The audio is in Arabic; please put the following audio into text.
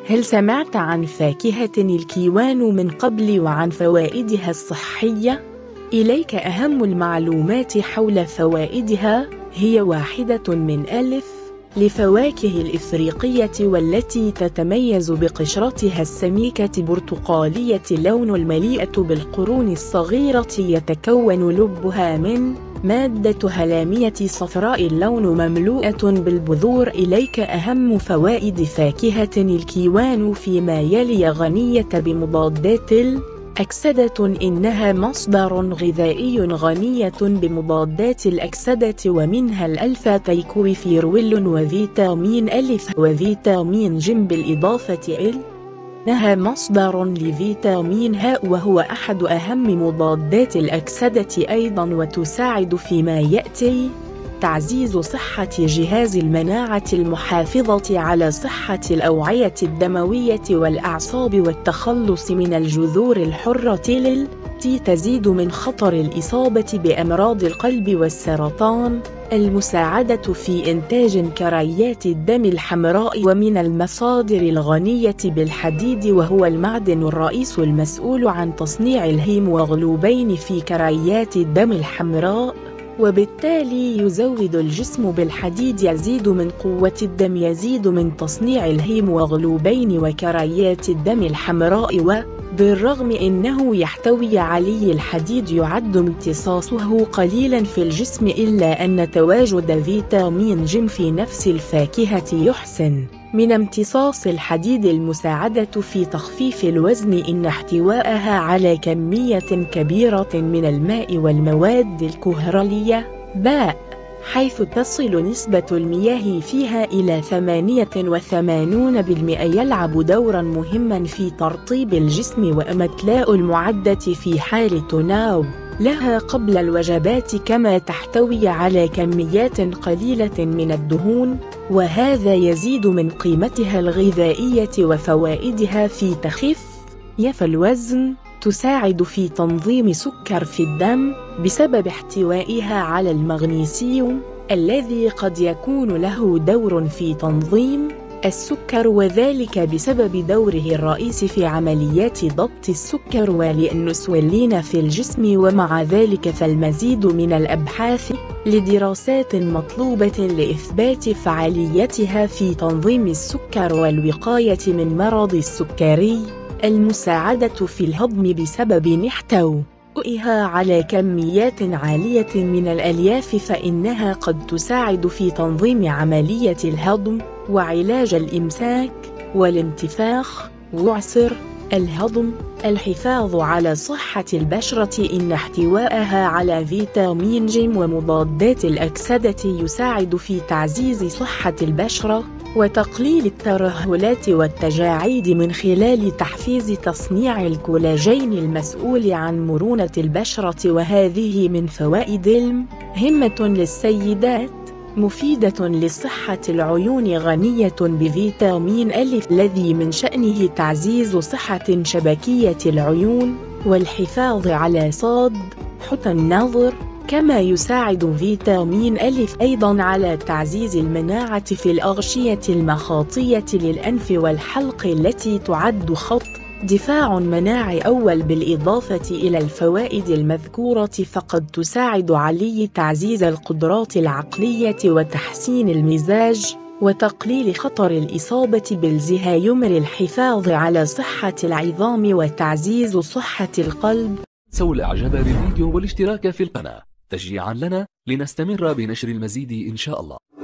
هل سمعت عن فاكهة الكيوان من قبل وعن فوائدها الصحية؟ إليك أهم المعلومات حول فوائدها. هي واحدة من لفواكه الإفريقية، والتي تتميز بقشرتها السميكة برتقالية اللون المليئة بالقرون الصغيرة. يتكون لبها من مادة هلامية صفراء اللون مملوءة بالبذور. إليك أهم فوائد فاكهة الكيوان فيما يلي: غنية بمضادات الأكسدة، إنها مصدر غذائي غنية بمضادات الأكسدة، ومنها الألفا تيكوفيرول وفيتامين وفيتامين ج، بالإضافة إنها مصدر لفيتامين ه، وهو أحد أهم مضادات الأكسدة أيضا، وتساعد فيما يأتي تعزيز صحة جهاز المناعة، المحافظة على صحة الأوعية الدموية والأعصاب، والتخلص من الجذور الحرة التي تزيد من خطر الإصابة بأمراض القلب والسرطان. المساعدة في إنتاج كريات الدم الحمراء، ومن المصادر الغنية بالحديد، وهو المعدن الرئيس المسؤول عن تصنيع الهيموغلوبين في كريات الدم الحمراء، وبالتالي يزود الجسم بالحديد، يزيد من قوة الدم، يزيد من تصنيع الهيموغلوبين وكريات الدم الحمراء. بالرغم أنه يحتوي عليه الحديد، يعد امتصاصه قليلا في الجسم، إلا أن تواجد فيتامين ج في نفس الفاكهة يحسن من امتصاص الحديد، المساعدة في تخفيف الوزن، إن احتواءها على كمية كبيرة من الماء والمواد الكهربائية باء، حيث تصل نسبة المياه فيها إلى 88%، يلعب دورا مهما في ترطيب الجسم وإمتلاء المعدة في حال تناول لها قبل الوجبات، كما تحتوي على كميات قليلة من الدهون، وهذا يزيد من قيمتها الغذائية وفوائدها في تخفيف الوزن. تساعد في تنظيم سكر في الدم بسبب احتوائها على المغنيسيوم، الذي قد يكون له دور في تنظيم السكر، وذلك بسبب دوره الرئيسي في عمليات ضبط السكر والأنسولين في الجسم. ومع ذلك فالمزيد من الأبحاث لدراسات مطلوبة لإثبات فعاليتها في تنظيم السكر والوقاية من مرض السكري، المساعدة في الهضم بسبب احتوائها على كميات عالية من الألياف، فإنها قد تساعد في تنظيم عملية الهضم وعلاج الإمساك والانتفاخ وعسر الهضم. الحفاظ على صحة البشرة، إن احتواءها على فيتامين ج ومضادات الأكسدة يساعد في تعزيز صحة البشرة وتقليل الترهلات والتجاعيد، من خلال تحفيز تصنيع الكولاجين المسؤول عن مرونة البشرة، وهذه من فوائد مهمة للسيدات، مفيدة لصحة العيون، غنية بفيتامين الذي من شأنه تعزيز صحة شبكية العيون والحفاظ على صحة النظر. كما يساعد فيتامين أيضا على تعزيز المناعة في الأغشية المخاطية للأنف والحلق، التي تعد خط دفاع مناعي أول. بالإضافة إلى الفوائد المذكورة، فقد تساعد على تعزيز القدرات العقلية وتحسين المزاج وتقليل خطر الإصابة بالزهايمر، الحفاظ على صحة العظام وتعزيز صحة القلب. سووا الإعجاب بالفيديو والاشتراك في القناة تشجيعا لنا لنستمر بنشر المزيد إن شاء الله.